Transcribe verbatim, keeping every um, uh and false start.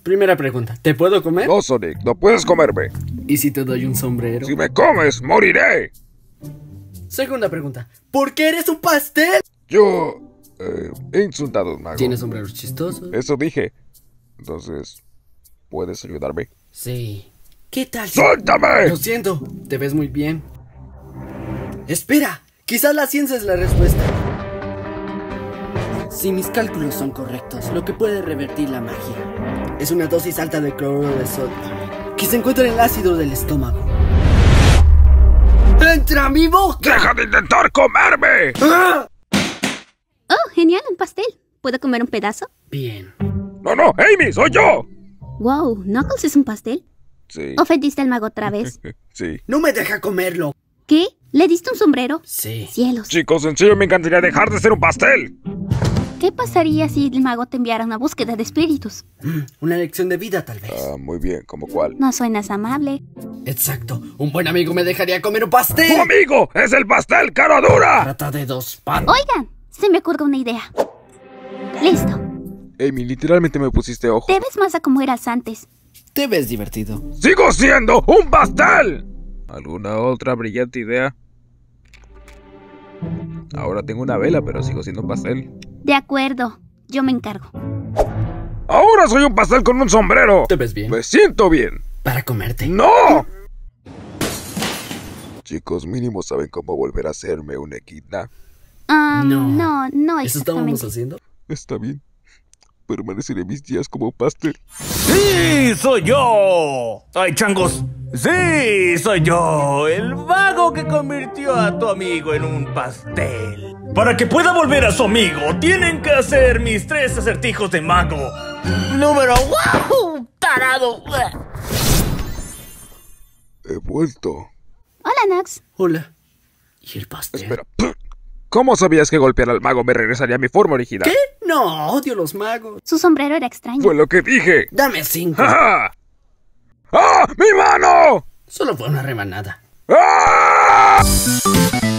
Primera pregunta, ¿te puedo comer? No, Sonic, no puedes comerme. ¿Y si te doy un sombrero? Si me comes, moriré. Segunda pregunta, ¿por qué eres un pastel? Yo eh, he insultado a un mago. ¿Tienes sombreros chistosos? Eso dije. Entonces, ¿puedes ayudarme? Sí. ¿Qué tal si... ¡Suéltame! Lo siento, te ves muy bien. Espera, quizás la ciencia es la respuesta. Si mis cálculos son correctos, lo que puede revertir la magia es una dosis alta de cloruro de sodio que se encuentra en el ácido del estómago. ¡Entra a mi boca! ¡Deja de intentar comerme! ¡Ah! Oh, genial, un pastel. ¿Puedo comer un pedazo? Bien. ¡No, no! ¡Amy, soy yo! Wow, ¿Knuckles es un pastel? Sí. ¿Ofendiste al mago otra vez? Sí. ¡No me deja comerlo! ¿Qué? ¿Le diste un sombrero? Sí. Cielos. Chicos, en serio me encantaría dejar de ser un pastel. ¿Qué pasaría si el mago te enviara una búsqueda de espíritus? Mm, una lección de vida, tal vez. Ah, muy bien, ¿cómo cuál? No suenas amable. Exacto. Un buen amigo me dejaría comer un pastel. ¡Tu amigo! ¡Es el pastel, cara dura! Trata de dos patas. Oigan, se me ocurre una idea. Listo. Amy, literalmente me pusiste ojo. Te ves más a como eras antes. Te ves divertido. ¡Sigo siendo un pastel! ¿Alguna otra brillante idea? Ahora tengo una vela, pero sigo siendo un pastel. De acuerdo, yo me encargo. ¡Ahora soy un pastel con un sombrero! Te ves bien. ¡Me siento bien! Para comerte. ¡No! Chicos, mínimo saben cómo volver a hacerme una equidna. Ah, No. no, no ¿Eso estábamos exactamente. haciendo? Está bien. Permaneceré mis días como un pastel. ¡Sí, soy yo! ¡Ay, changos! ¡Sí, soy yo! El mago que convirtió a tu amigo en un pastel. Para que pueda volver a su amigo, tienen que hacer mis tres acertijos de mago. Número... ¡Wow! ¡Tarado! He vuelto. Hola, Nox. Hola. ¿Y el pastel? Espera. ¿Cómo sabías que golpear al mago me regresaría a mi forma original? ¿Qué? No, odio los magos. Su sombrero era extraño. Fue lo que dije. Dame cinco. ¡Ja! ¡Ah! ¡Mi mano! Solo fue una rebanada. ¡Ah!